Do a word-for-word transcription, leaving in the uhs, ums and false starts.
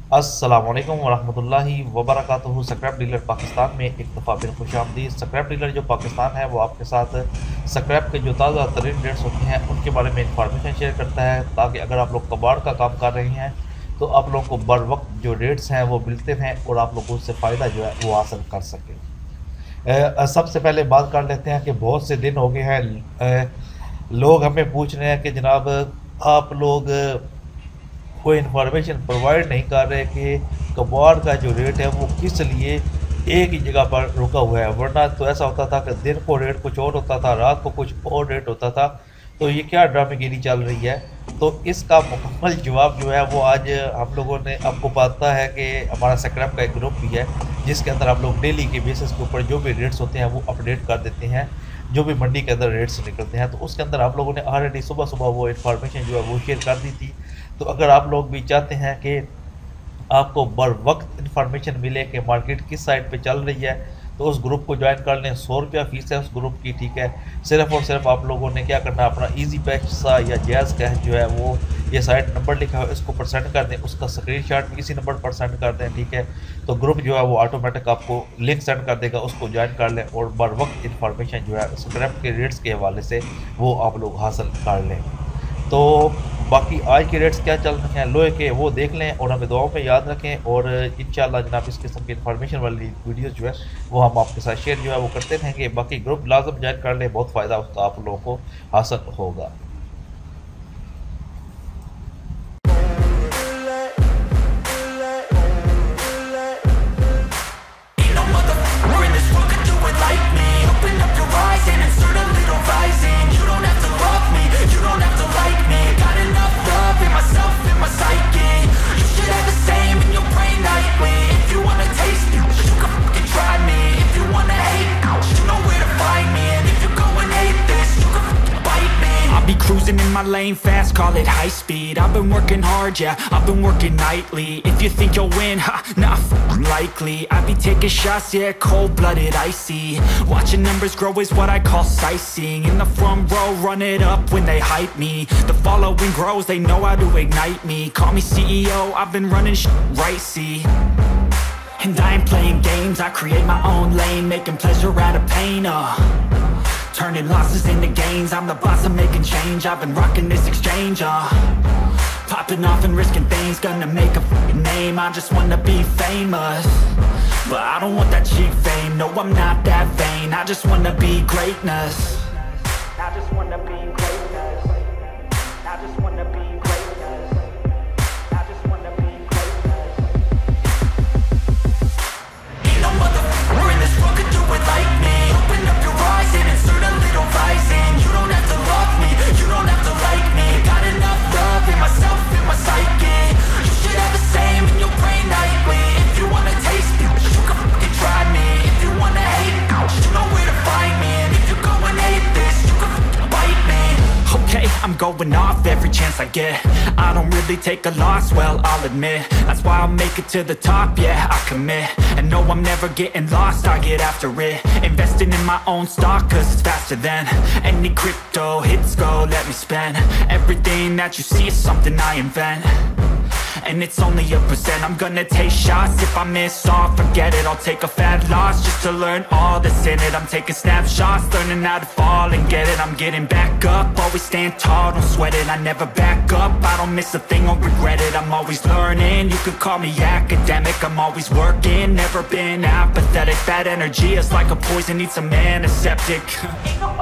अस्सलामुअलैकुम वरहमतुल्लाहि वबरकातुहू। Scrap dealer Pakistan में एक दफ़ा फिर खुशामदीद। स्क्रैप डीलर जो पाकिस्तान है वो आपके साथ स्क्रैप के जो ताज़ा तरीन रेट्स होते हैं उनके बारे में इंफॉर्मेशन शेयर करता है, ताकि अगर आप लोग कबाड़ का काम कर रहे हैं तो आप लोगों को बर वक्त जो रेट्स हैं वो मिलते हैं और आप लोग उससे फ़ायदा जो है वो हासिल कर सकें। सबसे पहले बात कर लेते हैं कि बहुत से दिन हो गए हैं लोग हमें पूछ रहे हैं कि जनाब आप लोग कोई इन्फॉर्मेशन प्रोवाइड नहीं कर रहे कि कबाड़ का जो रेट है वो किस लिए एक ही जगह पर रुका हुआ है। वरना तो ऐसा होता था कि दिन को रेट कुछ और होता था, रात को कुछ और रेट होता था। तो ये क्या ड्रामेगिरी चल रही है? तो इसका मुकम्मल जवाब जो है वो आज हम लोगों ने, आपको पता है कि हमारा स्क्रैप का एक ग्रुप भी है जिसके अंदर हम लोग डेली के बेसिस के ऊपर जो भी रेट्स होते हैं वो अपडेट कर देते हैं, जो भी मंडी के अंदर रेट्स निकलते हैं। तो उसके अंदर आप लोगों ने ऑलरेडी सुबह सुबह वो इन्फॉर्मेशन जो है वो शेयर कर दी थी। तो अगर आप लोग भी चाहते हैं कि आपको बर वक्त इन्फॉर्मेशन मिले कि मार्केट किस साइड पे चल रही है, तो उस ग्रुप को ज्वाइन कर लें। सौ रुपया फीस है उस ग्रुप की, ठीक है। सिर्फ और सिर्फ आप लोगों ने क्या करना है, अपना इजी पैसा या जैज़ कैश जो है वो ये साइट नंबर लिखा है इसको परसेंट कर दें, उसका स्क्रीनशॉट भी इसी नंबर पर सेंड कर दें, ठीक है। तो ग्रुप जो है वो ऑटोमेटिक आपको लिंक सेंड कर देगा, उसको ज्वाइन कर लें और बर वक्त इन्फॉर्मेशन जो है स्क्रैप के रेट्स के हवाले से वो आप लोग हासिल कर लें। तो बाकी आज के रेट्स क्या चल रहे हैं लोहे के वो देख लें और हमें दुआओं में याद रखें। और इंशाल्लाह जनाब इस किस्म की इन्फॉर्मेशन वाली वीडियोस जो है वो हम आपके साथ शेयर जो है वो करते रहेंगे। बाकी ग्रुप लाजम ज्वाइन कर लें, बहुत फ़ायदा उसका आप लोगों को हासिल होगा। Cruising in my lane fast, call it high speed. I've been working hard, yeah, I've been working nightly. If you think you'll win, ha, nah, f***ing likely. I be taking shots, yeah, cold-blooded, icy. Watching numbers grow is what I call sightseeing. In the front row, run it up when they hype me. The following grows, they know how to ignite me. Call me C E O, I've been running shit right, see. And I ain't playing games, I create my own lane, making pleasure out of pain, uh turning losses into gains, I'm the boss, I'm making change. I've been rocking this exchange, uh popping off and risking things, gonna make a f***ing name. I just wanna be famous, but I don't want that cheap fame. No, I'm not that vain, I just wanna be greatness. I just wanna be greatness. I just wanna be greatness. I just wanna be greatness. Ain't no motherfucker in this world could do it like me. Open up your eyes and insert a little rising. You don't have to love me, you don't have to like me. Got enough love in myself, in my psyche. You should have the same in your brain nightly. If you wanna taste me, you can fucking try me. If you wanna hate me, you know where to find me. And if you're going hate this, you can fucking bite me. Okay, I'm going off every chance I get. I don't really take a loss, well, I'll admit. That's why I'll make it to the top, yeah, I commit. And no, I'm never getting lost, I get after it. Investing in my own stock, cause it's faster than any crypto hits go, let me spend. Everything that you see is something I invent, and it's only a percent. I'm gonna take shots, if I miss all, forget it. I'll take a fat loss just to learn all that's in it. I'm taking snapshots, learning how to fall and get it. I'm getting back up, always stand tall, don't sweat it. I never back up, I don't miss a thing or regret it. I'm always learning, you could call me academic. I'm always working, never been apathetic. That energy is like a poison, needs some antiseptic.